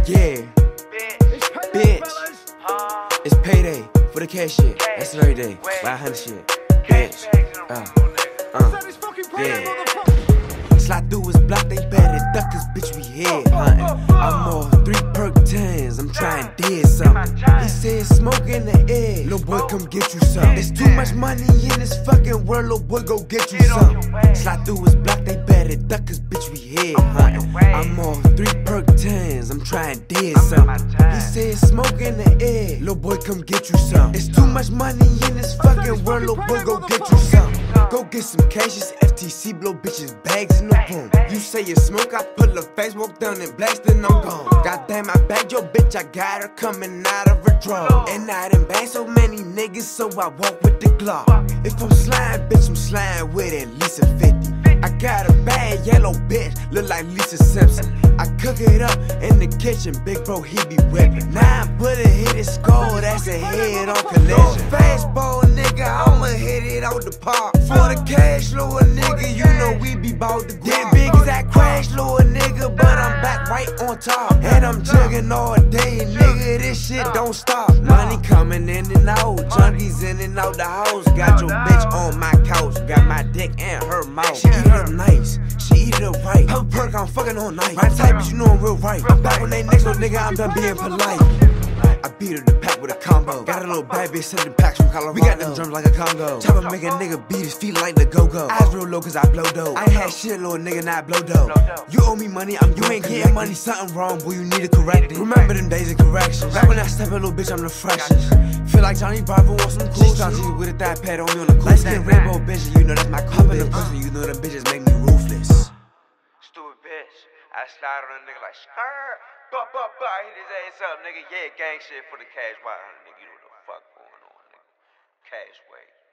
Yeah, bitch, it's payday for the cash shit. That's the very day. Buy 100 shit, bitch. Yeah. Slide through his block, they better duck cause bitch we head hunting. I'm off 3 perk 10s, I'm trying to did something. He said smoke in the air, little boy come get you some. There's too much money in this fucking world, little boy go get you some. Slide through his block, they better duck cause bitch we head hunting. I'm off 3 perk 10s, I'm trying to did something. He said smoke in the air, little boy come get you some. There's too much money in this fucking world, little boy go get you some. Go get some cash, it's FTC, blow bitches bags in the room. You say you smoke, I pull a face, walk down and blast, then I'm gone. Goddamn, I bagged your bitch, I got her coming out of her drawer. And I done banged so many niggas, so I walk with the Glock. If I'm sliding, bitch, I'm sliding with at least a 50. I got a bad yellow bitch, look like Lisa Simpson. I cook it up in the kitchen, big bro, he be whipping. 9 bullet hit his skull, that's a head on collision. Fastball, nigga, I'ma hit it out the park. For the cash, little nigga, you know we be bout to get big as that crash, little nigga, but I'm back right on top. And I'm jugging all day, nigga, this shit don't stop. Money coming in and out, junkies in and out the house. Got your bitch on my couch, got my dick in her mouth. She eat it up nice, she eat it up right. Her perk, I'm fucking all night. My type, but you know I'm real right. I'm back on they next little nigga, I'm done being polite. I beat her the pack with a combo. Got a little bad bitch sending packs from Colorado. We got them drums like a Congo. Chopper make a nigga beat his feet like the go-go. Eyes real low cause I blow dough. I ain't had shit, little nigga, now I blow dough. You owe me money, you ain't getting money. Something wrong, boy, you need to correct it. Remember them days of corrections. Back when I step a little bitch, I'm the freshest. Feel like Johnny Bravo on some cool shit. She with a thigh pad on me on the cool. Light skin rainbow bitch, you know that's my cool bitch. Person, you know them bitches make me ruthless. Stupid bitch. I slide on a nigga like skirt. I hit his ass up, nigga. Yeah, gang shit for the cash. Why, nigga? You know what the fuck going on, nigga. Cash way.